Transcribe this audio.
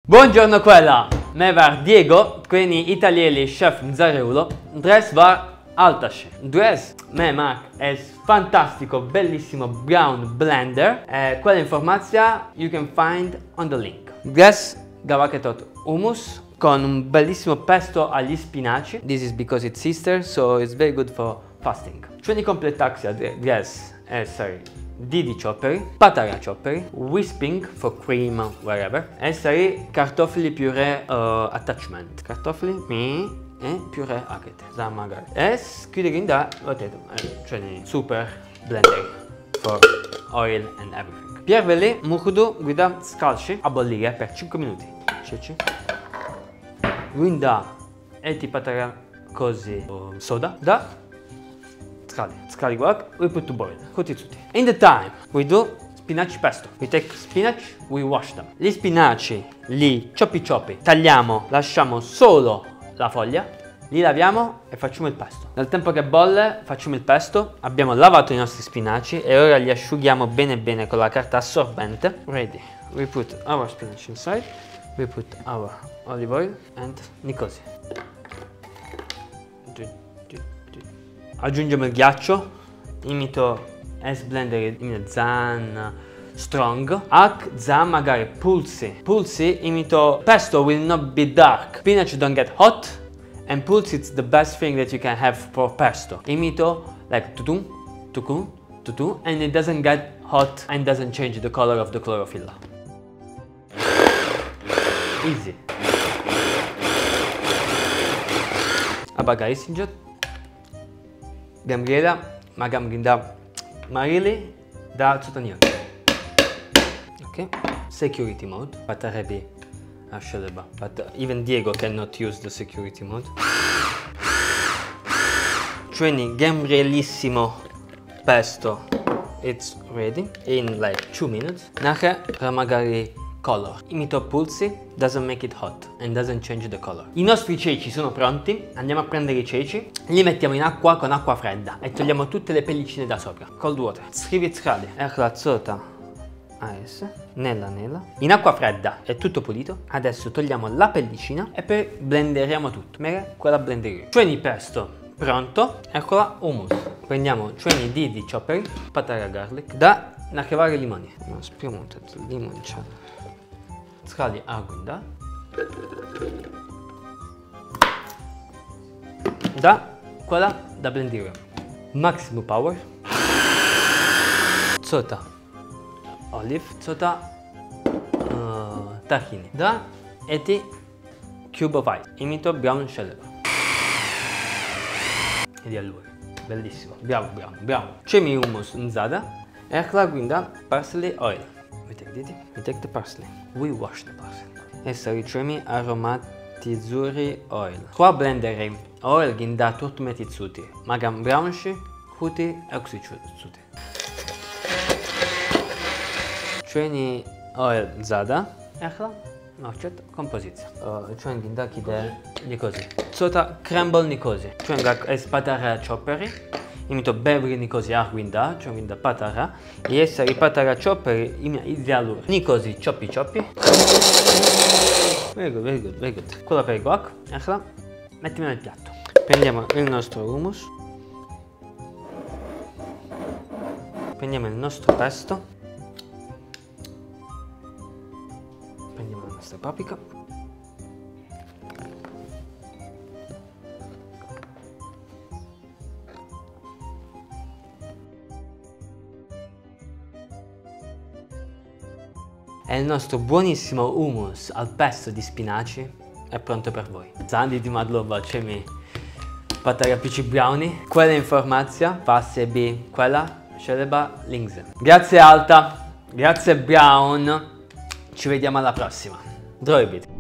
Buongiorno quella, me var Diego, queni italieli chef Nzareulo, dres var Altaș. Dres me mac es fantastico, bellissimo brown blender. Quella informazia you can find on the link. Dres gavaketot hummus con un bellissimo pesto agli spinaci. This is because it's Easter, so it's very good for fasting. Čveni kompletacija dres sorry. Didi chopperi, patara chopperi, whipping for cream, wherever. Esseri kartofli puree attachment. Kartofli e puree akete. Zamagar. Es küdiginda rotetum. Čveni super blender for oil and everything. Pierveli muhudu guida scalci a bollire per 5 minuti. Ceci. Guida eti patara così soda da Scali guac, we put to boil. In the time, we do spinaci pesto. We take spinach, we wash them. Gli spinaci li cioppi, tagliamo, lasciamo solo la foglia, li laviamo e facciamo il pesto. Nel tempo che bolle facciamo il pesto, abbiamo lavato i nostri spinaci e ora li asciughiamo bene con la carta assorbente. Ready. We put our spinach inside, we put our olive oil and nicosi. Aggiungiamo il ghiaccio, imito S blender imito zan strong. Ak za magari pulsi imito pesto will not be dark. Spinach don't get hot and pulsi it's the best thing that you can have for pesto. Imito like tutu and it doesn't get hot and doesn't change the color of the chlorophyll. Easy. Abagay sinjot. Gamriela, magam ginda marili da tutanion. Okay. Security mode. Patarebi asheleba. But even Diego cannot use the security mode. Training gamrielissimo pesto. It's ready in like 2 minutes. Nache ramagari color. Imito pulsi, doesn't make it hot and doesn't change the color. I nostri ceci sono pronti, andiamo a prendere i ceci, li mettiamo in acqua con acqua fredda e togliamo tutte le pellicine da sopra. Cold water. Scrivi scadi. Erlazzota. AS. Nella. In acqua fredda è tutto pulito. Adesso togliamo la pellicina e poi blenderemo tutto. Mere quella blenderino. Cioè pesto pronto. Eccola hummus. Prendiamo cioè di chopperi, patara garlic, da nakevare limoni. Speriamo il limoncello. Scali agunda. Da quella da blendere. Maximum power. Sota olive, sota tahini. Da eti cube of ice. Imito brown shell. E di allora. Bellissimo. Bravo. Cemi hummus nzada. Ecla guinda parsley oil. We take the parsley. We wash the parsley. Essa ricemi aromatizuri oil. Qua blenderei oil ginda turtumeti tsuti. Magam brownshi, huti oxychuti. Čveni oil zada. Ecla. Nočet kompozicija. Čven ginda kide nikozi. Sota crumble nikozi. Čven gak es patara chopperi. Imito bevri nikozi arguinda, cioè guinda patara, e essere patara chopperi idealur. Nikozi choppy. Very good. Quello per il guac, eccola, mettimi nel piatto. Prendiamo il nostro hummus. Prendiamo il nostro pesto. Prendiamo la nostra paprika. E il nostro buonissimo hummus al pesto di spinaci è pronto per voi. Zandi di madlova cemi patara pici brownie. Quella informazia fa sebi quella sceleba links. Grazie Alta, grazie Brown. Ci vediamo alla prossima. Drobit.